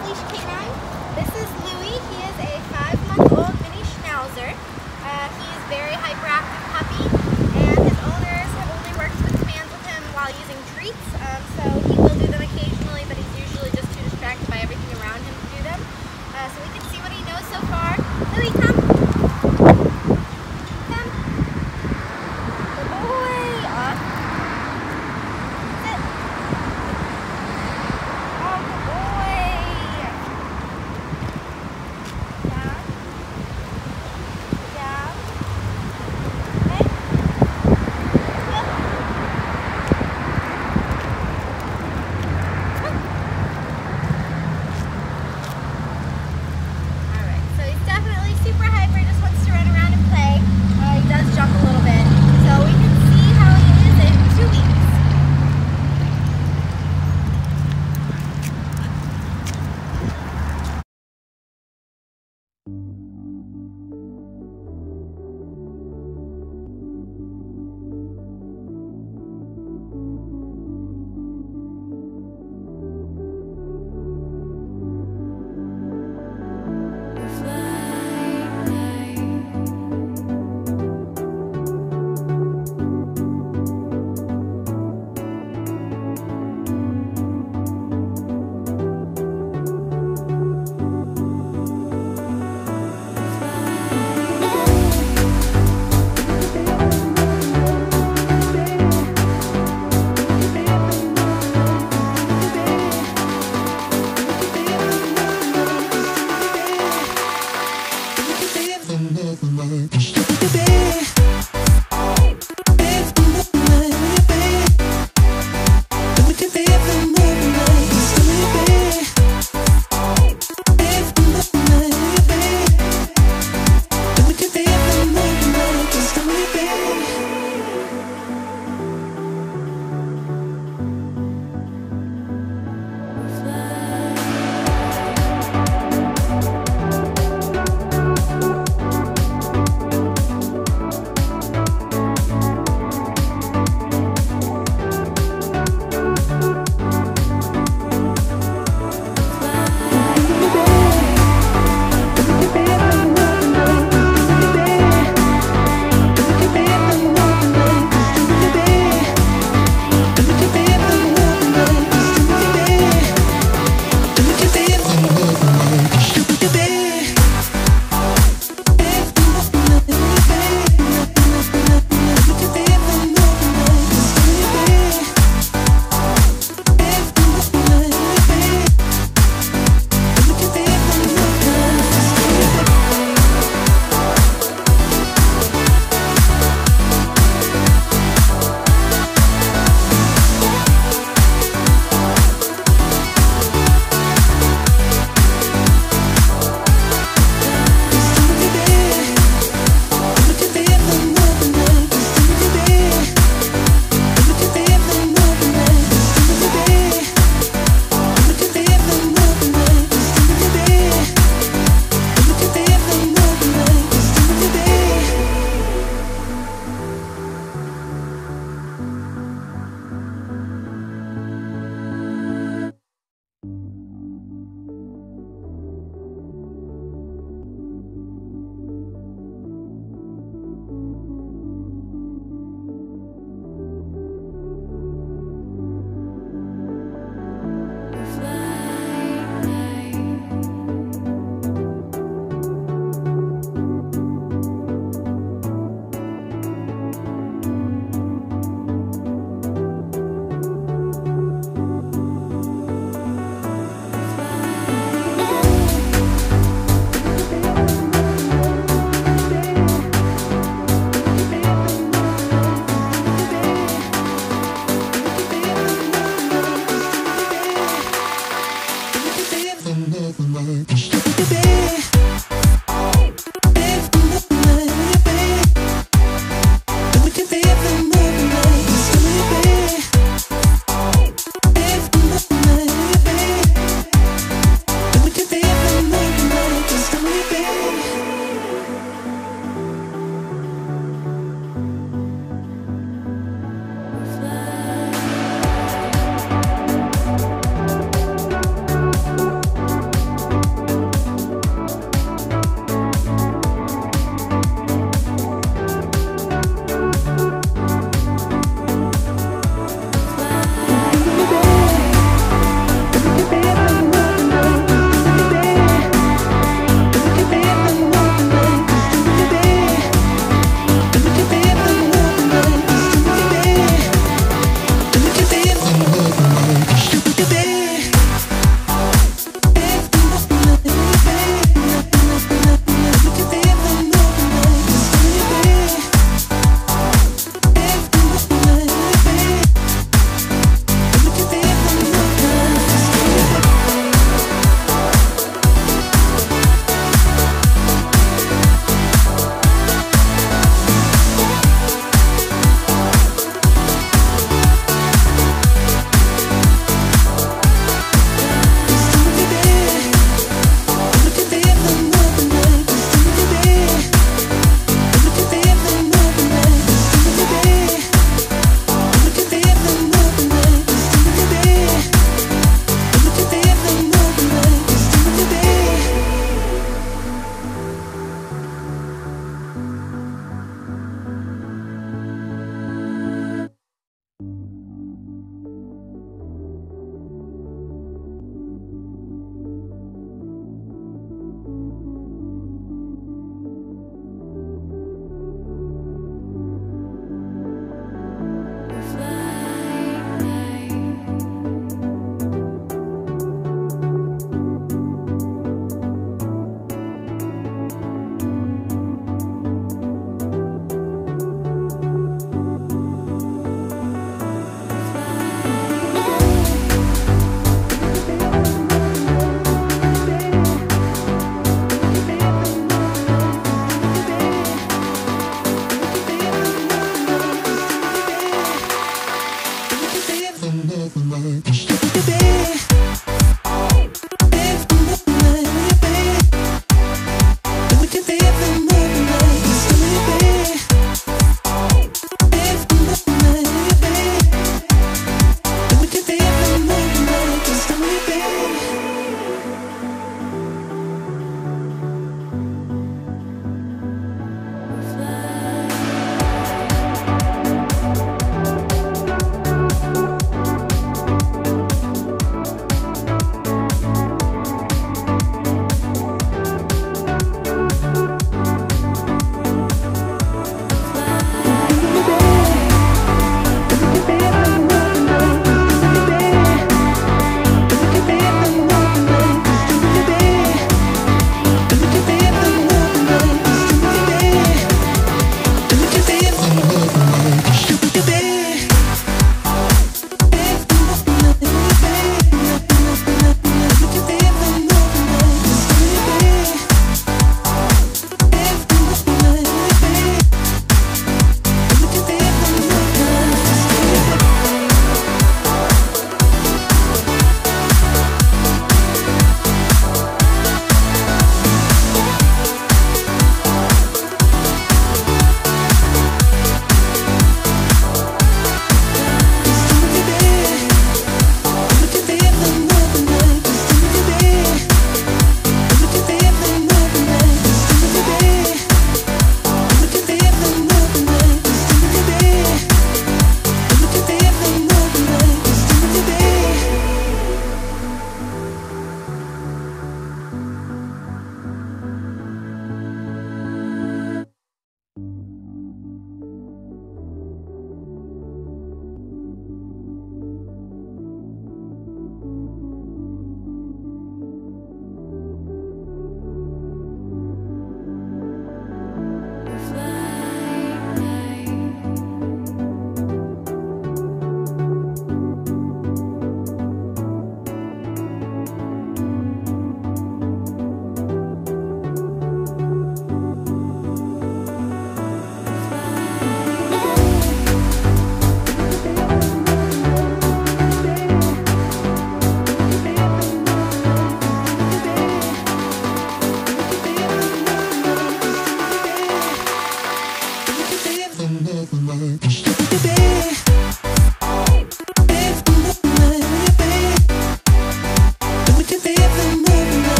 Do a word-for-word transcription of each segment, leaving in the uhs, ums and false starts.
Off-Leash K nine. This is Louie. He is a five-month-old mini Schnauzer. Uh, he is a very hyperactive puppy, and his owners have only worked with commands with him while using treats. Um, so he will do them occasionally, but he's usually just too distracted by everything around him to do them. Uh, so we can see what he knows so far. Louie, come. Come. Good boy. Off. Sit. Oh, good boy. Down. Down. Okay. Up. Alright, so he's definitely super hyper, just wants to run around and play. Uh, he does jump a little bit. So we can see how he is in two weeks.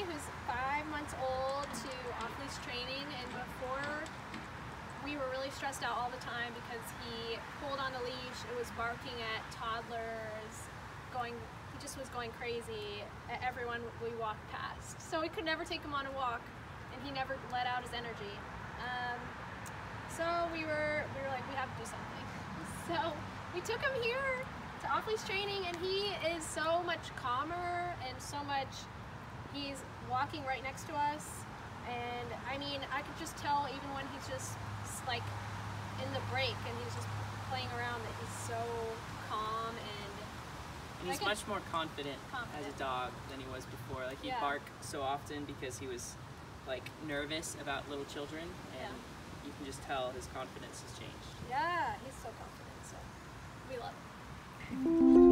who's five months old, to Off-Leash Training, and before we were really stressed out all the time because he pulled on the leash, it was barking at toddlers, going, he just was going crazy at everyone we walked past. So we could never take him on a walk, and he never let out his energy. Um, so we were, we were like, we have to do something. So we took him here to Off-Leash Training, and he is so much calmer and so much, he's walking right next to us, and I mean, I could just tell even when he's just like in the break and he's just playing around that he's so calm, and, and he's much more confident, confident as a dog than he was before. Like he'd yeah. bark so often because he was like nervous about little children, and yeah. you can just tell his confidence has changed. Yeah, he's so confident, so we love him.